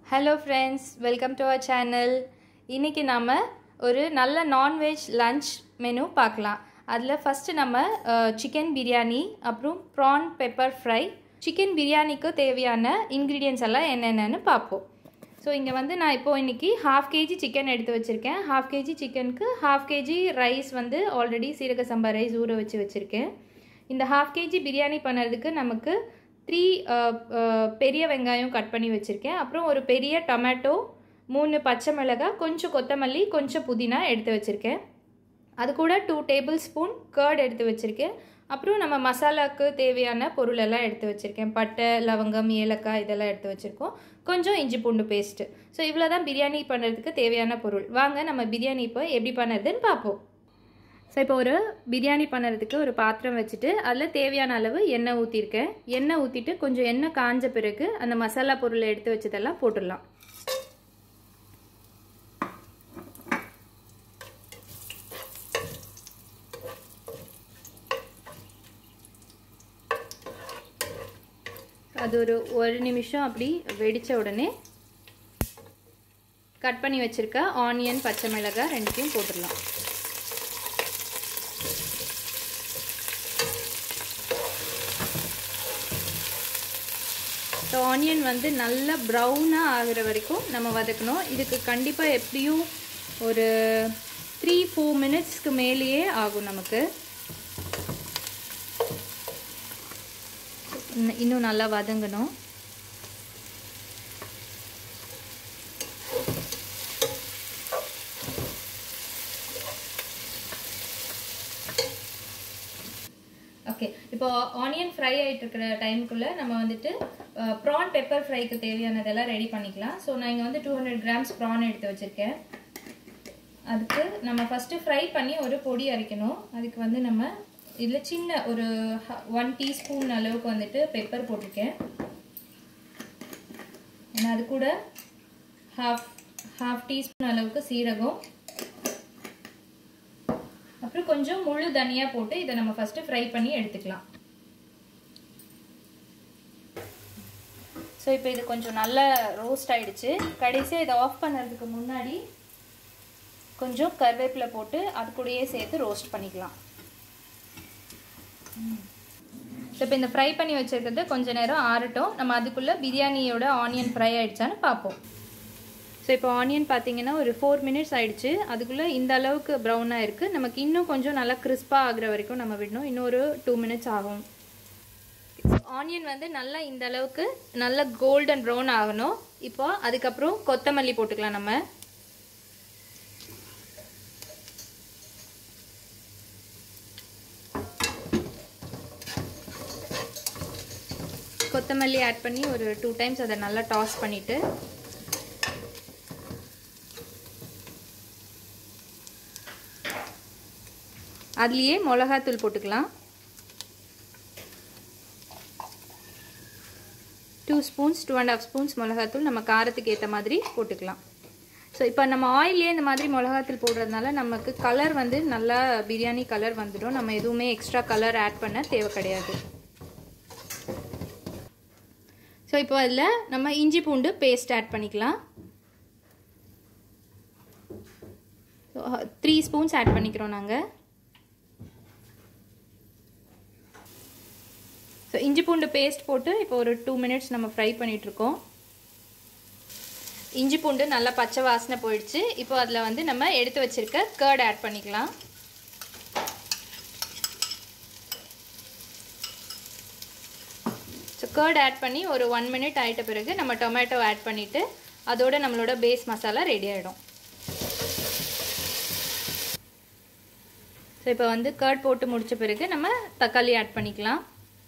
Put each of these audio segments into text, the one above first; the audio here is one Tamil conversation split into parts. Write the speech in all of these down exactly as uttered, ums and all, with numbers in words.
Hello friends, welcome to our channel. இன்னைக்கு நாம ஒரு நல்ல non-veg lunch menu பார்க்கலாம். அதுல first நம்ம chicken biryani அப்புறம் prawn pepper fry. chicken biryaniக்கு தேவையான ingredients எல்லாம் என்னென்னன்னு பாப்போம். So இங்க வந்து நான் இப்போ இன்னைக்கு half kg chicken எடுத்து வச்சிருக்கேன். half kg chickenக்கு half kg rice வந்து already சீரக சம்பா rice ஊற வச்சு வச்சிருக்கேன். இந்த half kg biryani பண்ணறதுக்கு நமக்கு three பெரிய வெங்காயம் கட் பண்ணி வச்சிருக்கேன். அப்புறம் ஒரு பெரிய டொமேட்டோ, மூணு பச்சை மிளகாய், கொஞ்சம் கொத்தமல்லி, கொஞ்சம் புதினா எடுத்து வச்சிருக்கேன். அது கூட two tablespoon curd எடுத்து வச்சிருக்கேன். அப்புறம் நம்ம மசாலாக்கு தேவையான பொருள் எல்லாம் எடுத்து வச்சிருக்கேன். பட்டை, லவங்கம், ஏலக்காய் இதெல்லாம் எடுத்து வச்சிருக்கோம். கொஞ்சம் இஞ்சி பூண்டு பேஸ்ட். ஸோ இவ்வளோதான் பிரியாணி பண்ணுறதுக்கு தேவையான பொருள். வாங்க நம்ம பிரியாணி இப்போ எப்படி பண்ணுறதுன்னு பார்ப்போம். ஸோ இப்போ ஒரு பிரியாணி பண்ணுறதுக்கு ஒரு பாத்திரம் வச்சுட்டு அதில் தேவையான அளவு எண்ணெய் ஊற்றிருக்கேன். எண்ணெய் ஊற்றிட்டு கொஞ்சம் எண்ணெய் காஞ்ச பிறகு அந்த மசாலா பொருளை எடுத்து வச்சதெல்லாம் போட்டுடலாம். அது ஒரு ஒரு நிமிஷம் அப்படி வெடித்த உடனே கட் பண்ணி வச்சுருக்க ஆனியன், பச்சை மிளகாய் ரெண்டுத்தையும் போட்டுடலாம். ஸோ ஆனியன் வந்து நல்லா ப்ரௌனாக ஆகிற வரைக்கும் நம்ம வதக்கணும். இதுக்கு கண்டிப்பாக எப்படியும் ஒரு த்ரீ ஃபோர் மினிட்ஸ்க்கு மேலேயே ஆகும் நமக்கு. இன்னும் நல்லா வதங்கணும். ஓகே, இப்போ ஆனியன் ஃப்ரை ஆகிட்டு இருக்கிற டைமுக்குள்ளே நம்ம வந்துட்டு ப்ரான் பெப்பர் ஃப்ரைக்கு தேவையானதெல்லாம் ரெடி பண்ணிக்கலாம். ஸோ நான் இங்கே வந்து டூ ஹண்ட்ரட் கிராம்ஸ் ப்ரான் எடுத்து வச்சுருக்கேன். அதுக்கு நம்ம ஃபஸ்ட்டு ஃப்ரை பண்ணி ஒரு பொடி அரைக்கணும். அதுக்கு வந்து நம்ம இதில் சின்ன ஒரு ஒன் டீஸ்பூன் அளவுக்கு வந்துட்டு பெப்பர் போட்டிருக்கேன். ஏன்னா அது கூட ஹாஃப் ஹாஃப் டீஸ்பூன் அளவுக்கு சீரகம், அப்புறம் கொஞ்சம் முழு தனியா போட்டு இதை நம்ம ஃபர்ஸ்ட் ஃப்ரை பண்ணி எடுத்துக்கலாம். ஸோ இப்போ இது கொஞ்சம் நல்லா ரோஸ்ட் ஆயிடுச்சு. கடைசியாக இதை ஆஃப் பண்ணுறதுக்கு முன்னாடி கொஞ்சம் கருவேப்பிலை போட்டு அது கூடயே சேர்த்து ரோஸ்ட் பண்ணிக்கலாம். ஸோ இப்போ இந்த ஃப்ரை பண்ணி வச்சிருக்கிறது கொஞ்ச நேரம் ஆறட்டும். நம்ம அதுக்குள்ளே பிரியாணியோட ஆனியன் ஃப்ரை ஆயிடுச்சான்னு பார்ப்போம். ஸோ இப்போ ஆனியன் பார்த்தீங்கன்னா ஒரு ஃபோர் மினிட்ஸ் ஆகிடுச்சு. அதுக்குள்ளே இந்த அளவுக்கு ப்ரௌனாக இருக்குது. நமக்கு இன்னும் கொஞ்சம் நல்லா கிறிஸ்பாக ஆகிற வரைக்கும் நம்ம விடணும். இன்னொரு டூ மினிட்ஸ் ஆகும். ஆனியன் வந்து நல்லா இந்த அளவுக்கு நல்லா கோல்டன் ப்ரௌன் ஆகணும். இப்போ அதுக்கப்புறம் கொத்தமல்லி போட்டுக்கலாம். நம்ம கொத்தமல்லி ஆட் பண்ணி ஒரு டூ டைம்ஸ் அதை நல்லா டாஸ் பண்ணிவிட்டு அதுலேயே மிளகாத்தூள் போட்டுக்கலாம். Two spoons two and half spoons மிளகாத்தூள் நம்ம காரத்துக்கு ஏற்ற மாதிரி போட்டுக்கலாம். ஸோ இப்போ நம்ம ஆயிலே இந்த மாதிரி மிளகாத்தூள் போடுறதுனால நமக்கு கலர் வந்து நல்லா பிரியாணி கலர் வந்துடும். நம்ம எதுவுமே எக்ஸ்ட்ரா கலர் ஆட் பண்ண தேவை கிடையாது. ஸோ இப்போ அதில் நம்ம இஞ்சி பூண்டு பேஸ்ட் ஆட் பண்ணிக்கலாம். ஸோ த்ரீ ஸ்பூன்ஸ் ஆட் பண்ணிக்கிறோம் நாங்கள். ஸோ இஞ்சி பூண்டு பேஸ்ட் போட்டு இப்போ ஒரு டூ மினிட்ஸ் நம்ம ஃப்ரை பண்ணிகிட்ருக்கோம். இஞ்சி பூண்டு நல்லா பச்சை வாசனை போயிடுச்சு. இப்போ அதில் வந்து நம்ம எடுத்து வச்சுருக்க கர்ட் ஆட் பண்ணிக்கலாம். ஸோ கர்ட் ஆட் பண்ணி ஒரு ஒன் மினிட் ஆகிட்ட பிறகு நம்ம டொமேட்டோ ஆட் பண்ணிவிட்டு அதோட நம்மளோட பேஸ் மசாலா ரெடி ஆகிடும். ஸோ இப்போ வந்து கர்ட் போட்டு முடித்த பிறகு நம்ம தக்காளி ஆட் பண்ணிக்கலாம்.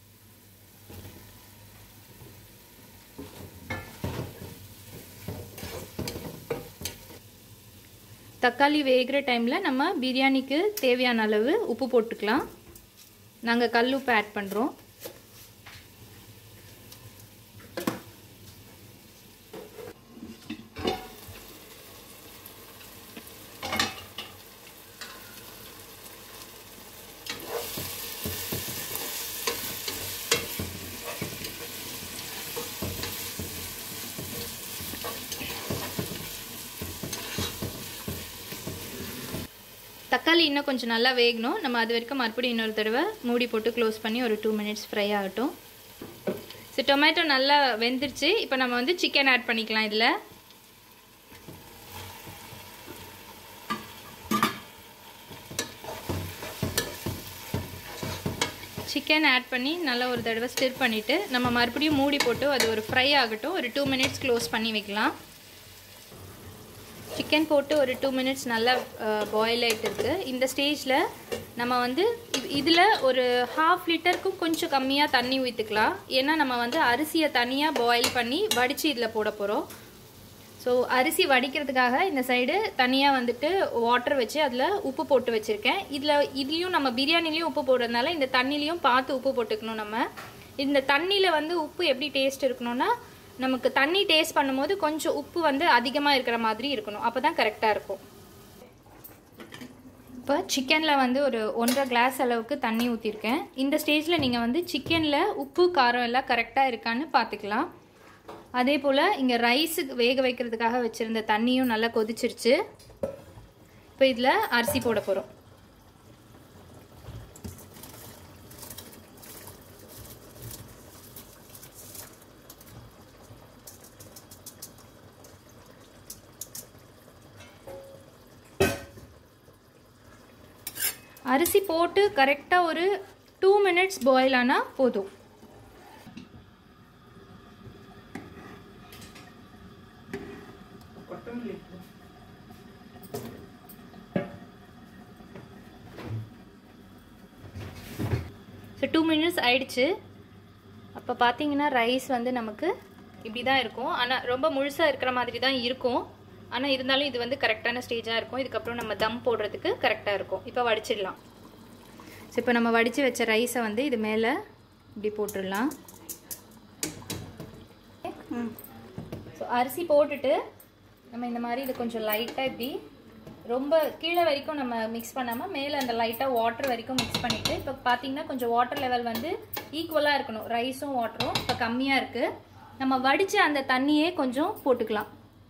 தக்காளி வேகிற டைமில் நம்ம பிரியாணிக்கு தேவையான அளவு உப்பு போட்டுக்கலாம். நாங்கள் கல் உப்பு ஆட் பண்ணுறோம். தக்காளி இன்னும் கொஞ்சம் நல்லா வேகணும். நம்ம அது வரைக்கும் மறுபடியும் இன்னொரு தடவை மூடி போட்டு க்ளோஸ் பண்ணி ஒரு டூ மினிட்ஸ் ஃப்ரை ஆகட்டும். ஸோ டொமேட்டோ நல்லா வெந்துருச்சு. இப்போ நம்ம வந்து சிக்கன் ஆட் பண்ணிக்கலாம். இதில் சிக்கன் ஆட் பண்ணி நல்லா ஒரு தடவை ஸ்டிர் பண்ணிவிட்டு நம்ம மறுபடியும் மூடி போட்டு அது ஒரு ஃப்ரை ஆகட்டும். ஒரு டூ மினிட்ஸ் க்ளோஸ் பண்ணி வைக்கலாம். சிக்கன் போட்டு ஒரு டூ மினிட்ஸ் நல்லா பாயில் ஆகிட்டு இருக்குது. இந்த ஸ்டேஜில் நம்ம வந்து இதில் ஒரு ஹாஃப் லிட்டருக்கும் கொஞ்சம் கம்மியாக தண்ணி ஊற்றிக்கலாம். ஏன்னா நம்ம வந்து அரிசியை தனியாக பாயில் பண்ணி வடித்து இதில் போட போகிறோம். ஸோ அரிசி வடிக்கிறதுக்காக இந்த சைடு தனியாக வந்துட்டு வாட்டர் வச்சு அதில் உப்பு போட்டு வச்சுருக்கேன். இதில் இதுலேயும் நம்ம பிரியாணிலையும் உப்பு போடுறதுனால இந்த தண்ணிலையும் பார்த்து உப்பு போட்டுக்கணும். நம்ம இந்த தண்ணியில் வந்து உப்பு எப்படி டேஸ்ட் இருக்கணும்னா, நமக்கு தண்ணி டேஸ்ட் பண்ணும்போது கொஞ்சம் உப்பு வந்து அதிகமாக இருக்கிற மாதிரி இருக்கணும். அப்போ தான் கரெக்டாக இருக்கும். இப்போ சிக்கனில் வந்து ஒரு ஒன்றரை கிளாஸ் அளவுக்கு தண்ணி ஊற்றிருக்கேன். இந்த ஸ்டேஜில் நீங்கள் வந்து சிக்கனில் உப்பு காரம் எல்லாம் கரெக்டாக இருக்கான்னு பார்த்துக்கலாம். அதே போல் இங்கே ரைஸுக்கு வேக வைக்கிறதுக்காக வச்சுருந்த தண்ணியும் நல்லா கொதிச்சிருச்சு. இப்போ இதில் அரிசி போட போகிறோம். அரிசி போட்டு கரெக்டாக ஒரு டூ மினிட்ஸ் பாயில் ஆனால் போதும். ஸோ டூ மினிட்ஸ் ஆயிடுச்சு. அப்போ பார்த்தீங்கன்னா ரைஸ் வந்து நமக்கு இப்படி தான் இருக்கும். ஆனால் ரொம்ப முழுசாக இருக்கிற மாதிரி தான் இருக்கும். ஆனால் இருந்தாலும் இது வந்து கரெக்டான ஸ்டேஜாக இருக்கும். இதுக்கப்புறம் நம்ம தம் போடுறதுக்கு கரெக்டாக இருக்கும். இப்போ வடிச்சிடலாம். ஸோ இப்போ நம்ம வடித்து வச்ச ரைஸை வந்து இது மேலே இப்படி போட்டுடலாம். ஸோ அரிசி போட்டுட்டு நம்ம இந்த மாதிரி இது கொஞ்சம் லைட்டாக இப்படி ரொம்ப கீழே வரைக்கும் நம்ம மிக்ஸ் பண்ணாமல் மேலே அந்த லைட்டாக வாட்டர் வரைக்கும் மிக்ஸ் பண்ணிவிட்டு இப்போ பார்த்தீங்கன்னா கொஞ்சம் வாட்டர் லெவல் வந்து ஈக்குவலாக இருக்கணும். ரைஸும் வாட்டரும் இப்போ கம்மியாக இருக்குது. நம்ம வடித்து அந்த தண்ணியே கொஞ்சம் போட்டுக்கலாம்.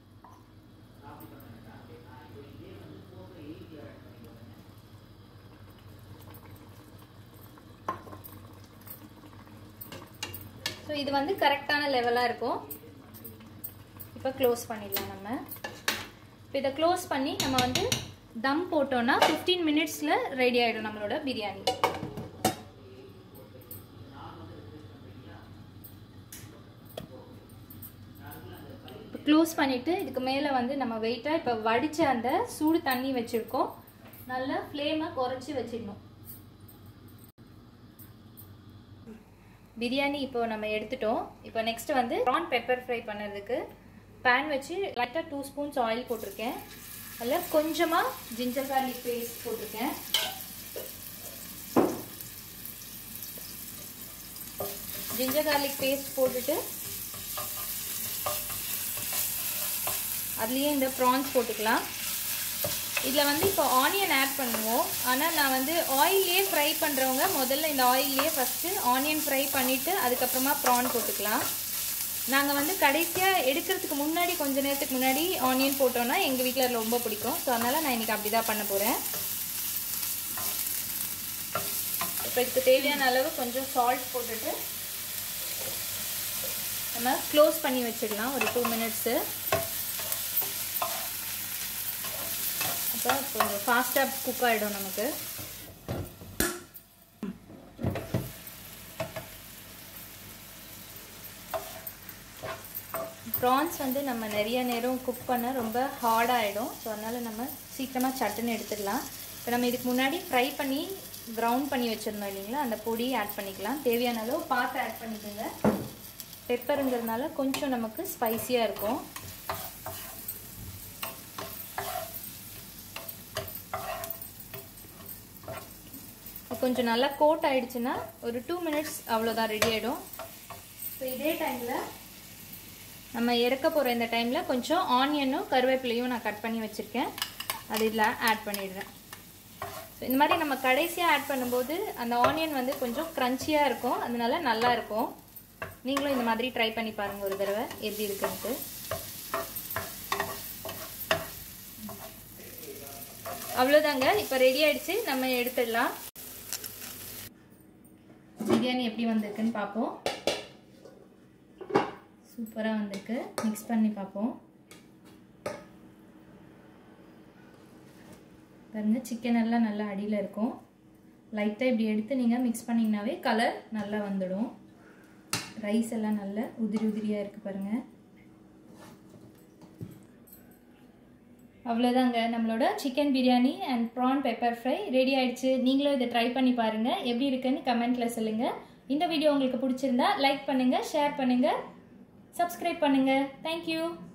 ஸோ இது வந்து கரெக்டான லெவலாக இருக்கும். இப்போ க்ளோஸ் பண்ணிடலாம். நம்ம இப்போ இதை க்ளோஸ் பண்ணி நம்ம வந்து தம் போட்டோன்னா ஃபிஃப்டீன் மினிட்ஸில் ரெடி ஆகிடும் நம்மளோட பிரியாணி. இப்போ க்ளோஸ் பண்ணிவிட்டு இதுக்கு மேலே வந்து நம்ம வெயிட்டாக இப்போ வடித்த அந்த சூடு தண்ணி வச்சுருக்கோம். நல்லா ஃப்ளேமை குறைச்சி வச்சிடணும். பிரியாணி இப்போ நம்ம எடுத்துட்டோம். இப்போ நெக்ஸ்ட் வந்து ப்ரான் பெப்பர் ஃப்ரை பண்ணுறதுக்கு பேன் வச்சு லைட்டாக டூ ஸ்பூன்ஸ் ஆயில் போட்டிருக்கேன். அதில் கொஞ்சமாக ஜிஞ்சர் கார்லிக் பேஸ்ட் போட்டிருக்கேன். ஜிஞ்சர் கார்லிக் பேஸ்ட் போட்டுட்டு அதுலேயே இந்த ப்ரான்ஸ் போட்டுக்கலாம். இதில் வந்து இப்போ ஆனியன் ஆட் பண்ணுவோம். ஆனால் நான் வந்து ஆயிலே ஃப்ரை பண்ணுறவங்க முதல்ல இந்த ஆயிலே ஃபஸ்ட்டு ஆனியன் ஃப்ரை பண்ணிவிட்டு அதுக்கப்புறமா ப்ரான் போட்டுக்கலாம். நாங்கள் வந்து கடைசியாக எடுக்கிறதுக்கு முன்னாடி கொஞ்ச நேரத்துக்கு முன்னாடி ஆனியன் போட்டோன்னா எங்கள் வீட்டில் ரொம்ப பிடிக்கும். ஸோ அதனால் நான் இன்றைக்கி அப்படி தான் பண்ண போகிறேன். இப்போ இதுக்கு தேவையான அளவு கொஞ்சம் சால்ட் போட்டுட்டு நம்ம க்ளோஸ் பண்ணி வச்சிடலாம் ஒரு டூ மினிட்ஸு. அப்போ கொஞ்சம் ஃபாஸ்ட்டாக குக் ஆகிடும் நமக்கு. ப்ரான்ஸ் வந்து நம்ம நிறைய நேரம் குக் பண்ண ரொம்ப ஹார்டாகிடும். ஸோ அதனால் நம்ம சீக்கிரமாக சட்டுன்னு எடுத்துடலாம். இப்போ நம்ம இதுக்கு முன்னாடி ஃப்ரை பண்ணி கிரவுண்ட் பண்ணி வச்சுருந்தோம் இல்லைங்களா, அந்த பொடி ஆட் பண்ணிக்கலாம். தேவையான அளவு பார்த்து ஆட் பண்ணிக்கோங்க. பெப்பருங்கிறதுனால கொஞ்சம் நமக்கு ஸ்பைஸியாக இருக்கும். கொஞ்சம் நல்லா கோட் ஆகிடுச்சுன்னா ஒரு டூ மினிட்ஸ் அவ்வளோதான், ரெடி ஆகிடும். ஸோ இதே டைமில் நம்ம இறக்க போகிற இந்த டைமில் கொஞ்சம் ஆனியனும் கருவேப்பிலையும் நான் கட் பண்ணி வச்சுருக்கேன். அது இதில் ஆட் பண்ணிடுறேன். ஸோ இந்த மாதிரி நம்ம கடைசியாக ஆட் பண்ணும்போது அந்த ஆனியன் வந்து கொஞ்சம் க்ரன்ச்சியாக இருக்கும். அதனால நல்லாயிருக்கும். நீங்களும் இந்த மாதிரி ட்ரை பண்ணி பாருங்கள் ஒரு தடவை எப்படி இருக்குன்ட்டு. அவ்வளோதாங்க. இப்போ ரெடி ஆயிடுச்சு, நம்ம எடுத்துடலாம். பிரியாணி எப்படி வந்திருக்குன்னு பார்ப்போம். சூப்பராக வந்திருக்கு. மிக்ஸ் பண்ணி பார்ப்போம். பாருங்க, சிக்கன் எல்லாம் நல்லா அடியில் இருக்கும். லைட்டாக இப்படி எடுத்து நீங்கள் மிக்ஸ் பண்ணிங்கனாவே கலர் நல்லா வந்துடும். ரைஸ் எல்லாம் நல்லா உதிரி உதிரியாக இருக்குது பாருங்கள். அவ்வளோதாங்க, நம்மளோட chicken biryani and prawn pepper fry ready ஆயிடுச்சு. நீங்களும் இதை ட்ரை பண்ணி பாருங்கள். எப்படி இருக்குன்னு கமெண்ட்டில் சொல்லுங்கள். இந்த வீடியோ உங்களுக்கு பிடிச்சிருந்தா லைக் பண்ணுங்கள், ஷேர் பண்ணுங்கள், சப்ஸ்கிரைப் பண்ணுங்கள். தேங்க்யூ.